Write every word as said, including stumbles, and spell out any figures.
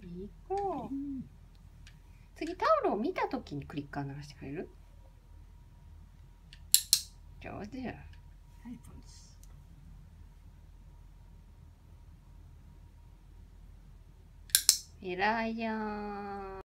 行こう。次タオルを見たときにクリッカー鳴らしてくれる？上手や。はい、ポンです。偉いやん。